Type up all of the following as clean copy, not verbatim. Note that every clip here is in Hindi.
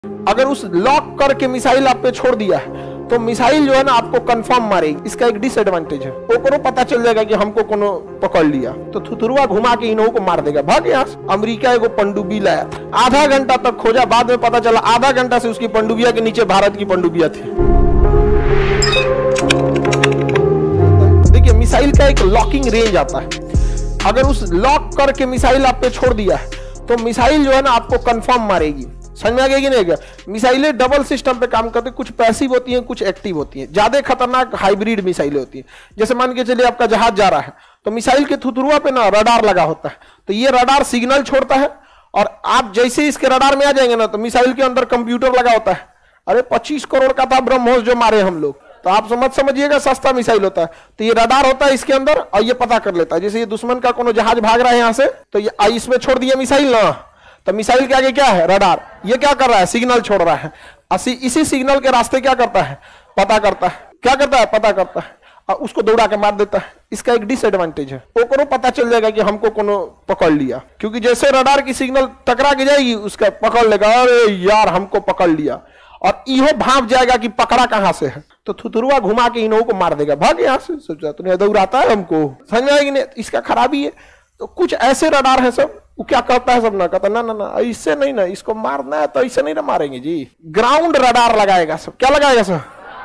अगर उस लॉक करके मिसाइल आप पे छोड़ दिया है तो मिसाइल जो है ना आपको कंफर्म मारेगी। इसका एक डिसएडवांटेज है, ओकरो पता चल जाएगा कि हमको कोनो पकड़ लिया तो थुथुरुआ घुमा के इन्हों को मार देगा। भाग यहाँ से। अमेरिका एगो पनडुब्बी लाया, आधा घंटा तक खोजा, बाद में पता चला आधा घंटा से उसकी पनडुब्बिया के नीचे भारत की पनडुब्बिया थी। देखिए मिसाइल का एक लॉकिंग रेंज आता है, अगर उस लॉक करके मिसाइल आप पे छोड़ दिया है तो मिसाइल जो है ना आपको कंफर्म मारेगी। समझ में आ गया कि नहीं? मिसाइलें डबल सिस्टम पे काम करती हैं, कुछ पैसिव होती हैं, कुछ एक्टिव होती हैं। ज्यादा खतरनाक हाइब्रिड मिसाइलें होती हैं। जैसे मान के चलिए आपका जहाज जा रहा है तो मिसाइल के थुथुरुआ पे ना रडार लगा होता है, तो ये रडार सिग्नल छोड़ता है और आप जैसे इसके रडार में आ जाएंगे ना तो मिसाइल के अंदर कंप्यूटर लगा होता है। अरे 25 करोड़ का था ब्रह्मोस जो मारे हम लोग, तो आप समझिएगा सस्ता मिसाइल होता है। तो ये रडार होता है इसके अंदर और ये पता कर लेता है। जैसे ये दुश्मन का कोनो जहाज भाग रहा है यहाँ से, तो ये इसमें छोड़ दिया मिसाइल ना, तो मिसाइल के आगे क्या है? रडार। ये क्या कर रहा है? सिग्नल छोड़ रहा है। इसी सिग्नल के रास्ते क्या करता है? पता करता है। क्या करता है? पता करता है और उसको दौड़ा के मार देता है। इसका एक डिसएडवांटेज है, ओकरो पता चल जाएगा कि हमको कोनो पकड़ लिया, क्योंकि जैसे रडार की सिग्नल टकरा के जाएगी उसका पकड़ लेगा, अरे यार हमको पकड़ लिया, और इहो भाप जाएगा कि पकड़ा कहां से है, तो थुथुरुआ घुमा के इन्हों को मार देगा। भाग यहाँ से। सोचा तो नहीं दौड़ाता है हमको। समझ में आएगी नहीं? इसका खराबी है। तो कुछ ऐसे रडार है सब, वो क्या करता है सब ना कहता ना ना ना इससे नहीं ना, इसको मारना है तो इससे नहीं ना मारेंगे जी। ग्राउंड रडार लगाएगा सब। क्या लगाएगा सब?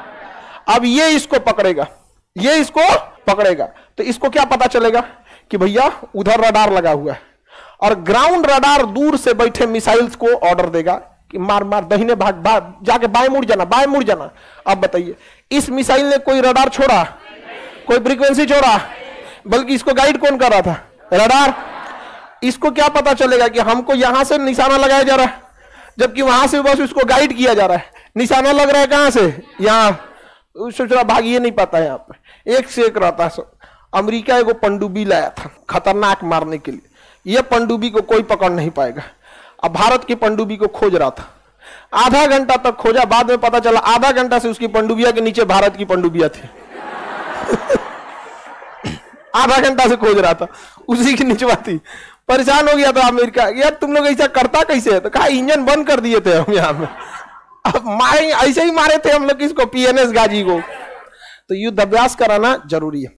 अब ये इसको पकड़ेगा, ये इसको पकड़ेगा, तो इसको क्या पता चलेगा कि भैया उधर रडार लगा हुआ है, और ग्राउंड रडार दूर से बैठे मिसाइल्स को ऑर्डर देगा कि मार मार, दहीने भाग, भाग जाके बाएं मुड़ जाना, बाएं मुड़ जाना। अब बताइए इस मिसाइल ने कोई रडार छोड़ा, कोई फ्रीक्वेंसी छोड़ा, बल्कि इसको गाइड कौन कर रहा था? रडार। इसको क्या पता चलेगा कि हमको यहां से निशाना लगाया जा रहा है, जबकि वहां से बस उसको गाइड किया जा रहा है। निशाना लग रहा है कहां से? यहां। सोच रहा भाग, ये नहीं पता है। यहाँ पे एक से एक रहता है सब। अमेरिका एगो पनडुब्बी लाया था खतरनाक मारने के लिए। यह पनडुब्बी को कोई पकड़ नहीं पाएगा। अब भारत की पनडुब्बी को खोज रहा था, आधा घंटा तक खोजा, बाद में पता चला आधा घंटा से उसकी पनडुब्बिया के नीचे भारत की पनडुब्बिया थी। आधा घंटा से खोज रहा था, उसी की निचवा थी। परेशान हो गया था अमेरिका, यार तुम लोग ऐसा करता कैसे है? तो कहा इंजन बंद कर दिए थे हम यहाँ में। अब मारे ऐसे ही मारे थे हम लोग किसको? PNS गाजी को। तो युद्ध अभ्यास कराना जरूरी है।